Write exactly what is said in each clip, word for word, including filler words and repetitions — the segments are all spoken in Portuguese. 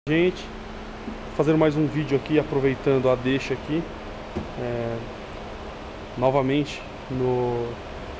Gente, fazendo mais um vídeo aqui, aproveitando a deixa aqui, é, novamente no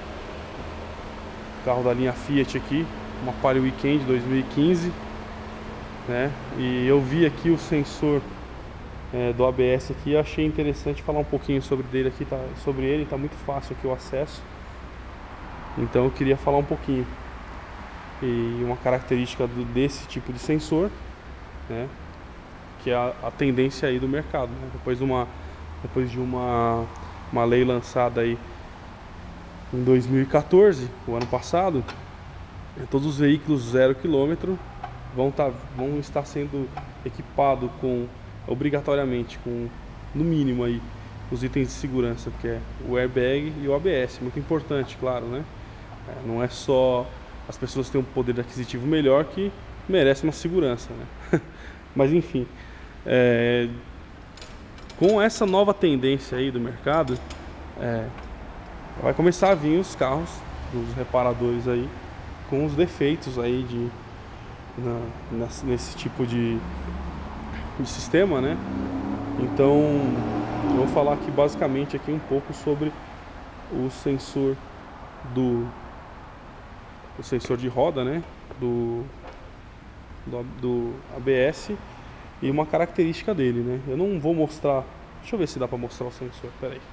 carro da linha Fiat aqui, uma Palio Weekend dois mil e quinze, né? E eu vi aqui o sensor é, do A B S aqui, e achei interessante falar um pouquinho sobre dele aqui, tá, sobre ele, tá muito fácil aqui o acesso, então eu queria falar um pouquinho. E uma característica do, desse tipo de sensor, né, que é a, a tendência aí do mercado, né? Depois de uma depois de uma uma lei lançada aí em dois mil e quatorze, o ano passado, todos os veículos zero quilômetro vão tá, vão estar sendo equipados com obrigatoriamente com no mínimo aí os itens de segurança, que é o airbag e o A B S, muito importante, claro, né? É, não é só as pessoas têm um poder aquisitivo melhor que merece uma segurança, né? Mas enfim, é, com essa nova tendência aí do mercado, é, vai começar a vir os carros dos reparadores aí com os defeitos aí de na, nesse, nesse tipo de, de sistema, né? Então eu vou falar aqui basicamente aqui um pouco sobre o sensor do o sensor de roda, né? Do do, do A B S e uma característica dele, né? Eu não vou mostrar. Deixa eu ver se dá pra mostrar o sensor. Pera aí.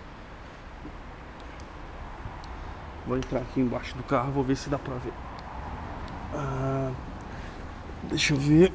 Vou entrar aqui embaixo do carro, vou ver se dá pra ver. Ah, deixa eu ver.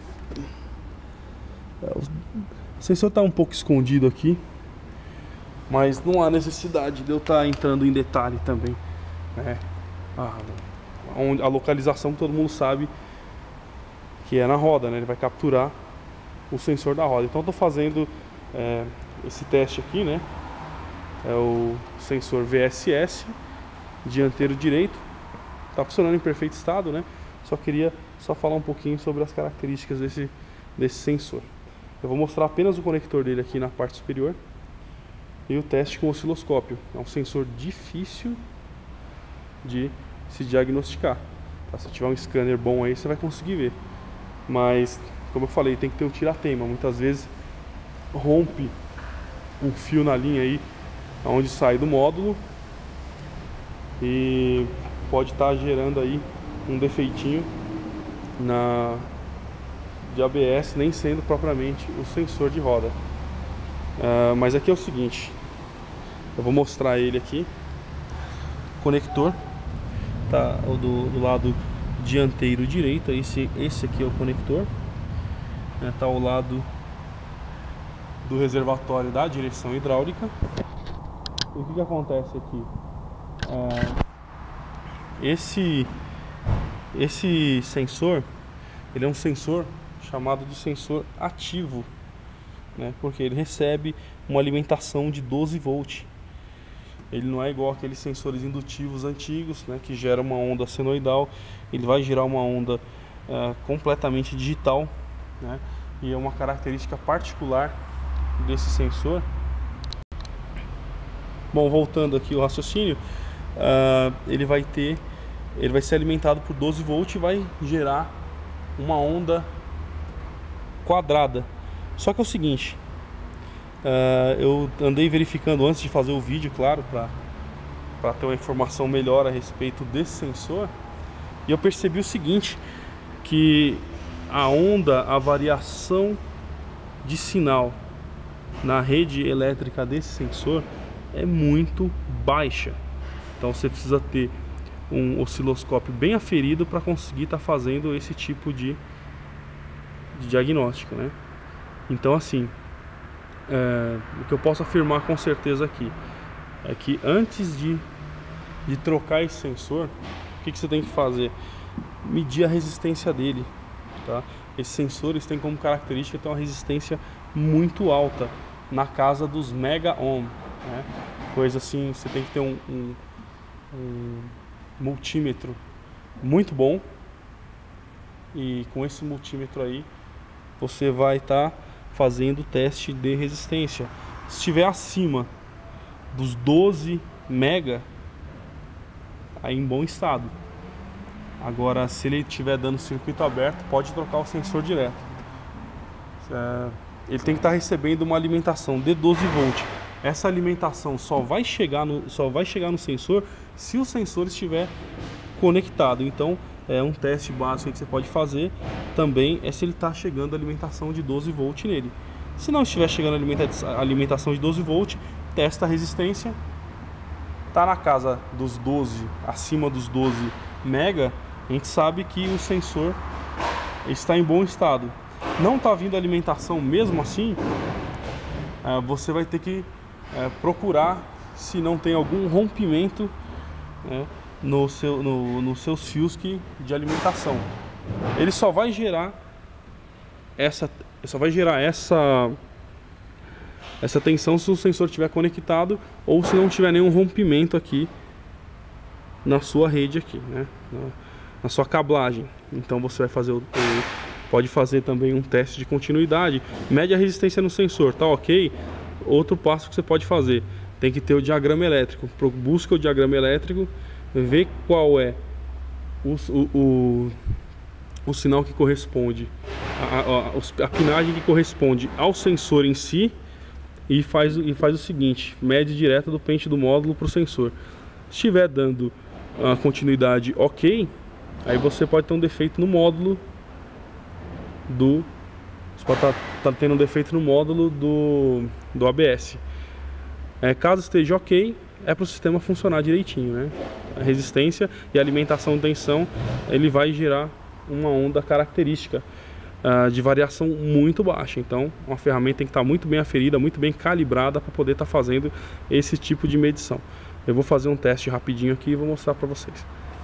O sensor tá um pouco escondido aqui, mas não há necessidade de eu estar entrando em detalhe também, né? Ah, a localização todo mundo sabe que é na roda, né? Ele vai capturar o sensor da roda. Então eu tô fazendo é, esse teste aqui, né? É o sensor V S S dianteiro direito. Tá funcionando em perfeito estado, né? Só queria só falar um pouquinho sobre as características desse, desse sensor. Eu vou mostrar apenas o conector dele aqui na parte superior e o teste com o osciloscópio. É um sensor difícil de se diagnosticar, tá? Se tiver um scanner bom aí, você vai conseguir ver. Mas, como eu falei, tem que ter o tira-teima. Muitas vezes rompe um fio na linha aí, onde sai do módulo, e pode estar gerando aí um defeitinho na de A B S, nem sendo propriamente o sensor de roda. Uh, mas aqui é o seguinte, eu vou mostrar ele aqui. Conector tá do, do lado dianteiro direito. Esse, esse aqui é o conector, né, tá ao lado do reservatório da direção hidráulica. E o que, que acontece aqui? É, esse esse sensor, ele é um sensor chamado de sensor ativo, né, porque ele recebe uma alimentação de doze volts. Ele não é igual aqueles sensores indutivos antigos, né, que gera uma onda senoidal. Ele vai gerar uma onda uh, completamente digital, né, e é uma característica particular desse sensor. Bom, voltando aqui o raciocínio, uh, ele vai ter, ele vai ser alimentado por doze volts e vai gerar uma onda quadrada. Só que é o seguinte, Uh, eu andei verificando antes de fazer o vídeo, claro, para ter uma informação melhor a respeito desse sensor, e eu percebi o seguinte, que a onda, a variação de sinal na rede elétrica desse sensor é muito baixa. Então você precisa ter um osciloscópio bem aferido para conseguir estar tá fazendo esse tipo de, de diagnóstico, né? Então assim, É, o que eu posso afirmar com certeza aqui é que antes de, de trocar esse sensor, o que, que você tem que fazer? Medir a resistência dele, tá? Esses sensores têm como característica ter uma resistência muito alta, na casa dos mega ohm, né? Coisa assim, você tem que ter um, um, um multímetro muito bom, e com esse multímetro aí você vai estar tá fazendo o teste de resistência. Se estiver acima dos doze mega, aí em bom estado. Agora, se ele estiver dando circuito aberto, pode trocar o sensor direto. é, ele tem que estar recebendo uma alimentação de doze volts. Essa alimentação só vai chegar no, só vai chegar no sensor se o sensor estiver conectado. Então, é um teste básico que você pode fazer também é se ele está chegando a alimentação de doze volts nele. Se não estiver chegando a alimentação de doze volts, testa a resistência. Tá na casa dos doze, acima dos doze mega, a gente sabe que o sensor está em bom estado. Não está vindo alimentação mesmo assim, é, você vai ter que é, procurar se não tem algum rompimento, né, no seu, no, nos seus fios que, de alimentação. Ele só vai gerar essa, só vai gerar essa, essa tensão se o sensor estiver conectado ou se não tiver nenhum rompimento aqui na sua rede aqui, né, na, na sua cablagem. Então você vai fazer o, o pode fazer também um teste de continuidade, mede a resistência no sensor, tá ok? Outro passo que você pode fazer, tem que ter o diagrama elétrico. Busca o diagrama elétrico, vê qual é o, o, o, o sinal que corresponde, a, a, a pinagem que corresponde ao sensor em si, e faz, e faz o seguinte, mede direto do pente do módulo para o sensor. Se estiver dando a continuidade ok, aí você pode ter um defeito no módulo do... Você pode estar tá, tá tendo um defeito no módulo do, do A B S. É, caso esteja ok, é para o sistema funcionar direitinho, né? A resistência e a alimentação de tensão, ele vai gerar uma onda característica uh, de variação muito baixa. Então, uma ferramenta tem que estar muito bem aferida, muito bem calibrada para poder estar tá fazendo esse tipo de medição. Eu vou fazer um teste rapidinho aqui e vou mostrar para vocês.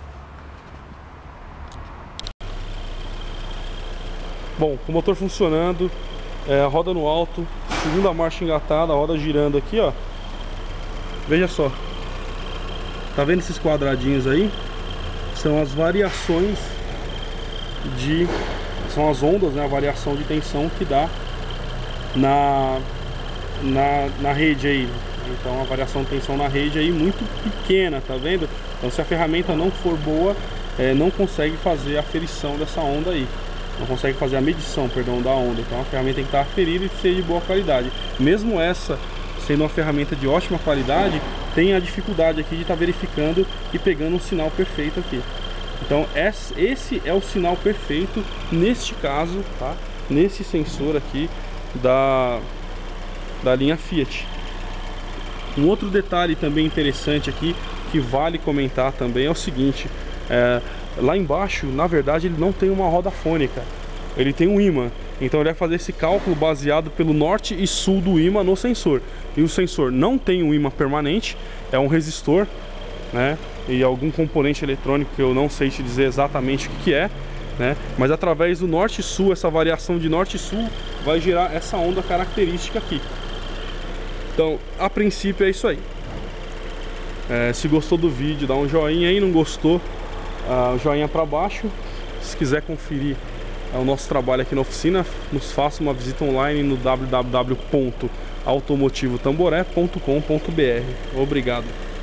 Bom, com o motor funcionando, é, a roda no alto, segunda marcha engatada, a roda girando aqui, ó. Veja só, tá vendo esses quadradinhos aí? São as variações de... São as ondas, né? A variação de tensão que dá na, na, na rede aí. Então a variação de tensão na rede aí muito pequena, tá vendo? Então se a ferramenta não for boa, é, não consegue fazer a aferição dessa onda aí. Não consegue fazer a medição, perdão, da onda. Então a ferramenta tem que estar aferida e ser de boa qualidade. Mesmo essa sendo uma ferramenta de ótima qualidade, tem a dificuldade aqui de estar verificando e pegando um sinal perfeito aqui. Então esse é o sinal perfeito neste caso, tá? Nesse sensor aqui da, da linha Fiat. Um outro detalhe também interessante aqui, que vale comentar também, é o seguinte, é, lá embaixo, na verdade, ele não tem uma roda fônica, ele tem um ímã. Então ele vai fazer esse cálculo baseado pelo norte e sul do ímã no sensor. E o sensor não tem um ímã permanente, é um resistor, né? E algum componente eletrônico que eu não sei te dizer exatamente o que, que é, né? Mas através do norte e sul, essa variação de norte e sul vai gerar essa onda característica aqui. Então, a princípio é isso aí. É, se gostou do vídeo, dá um joinha aí. Não gostou, uh, joinha para baixo. Se quiser conferir é, o nosso trabalho aqui na oficina, nos faça uma visita online no w w w ponto automotivo tamboré ponto com ponto b r. Obrigado.